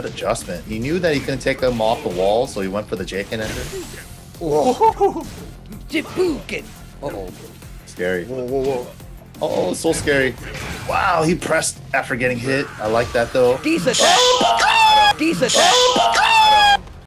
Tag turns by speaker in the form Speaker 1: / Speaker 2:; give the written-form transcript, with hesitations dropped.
Speaker 1: What adjustment. He knew that he couldn't take him off the wall, so he went for the Jaken ender.
Speaker 2: Jibuken.
Speaker 3: Uh-oh.
Speaker 1: Scary.
Speaker 3: Whoa, whoa, whoa.
Speaker 1: Oh, so scary. Wow, he pressed after getting hit. I like that though.
Speaker 2: Geese Attack. Geese Attack.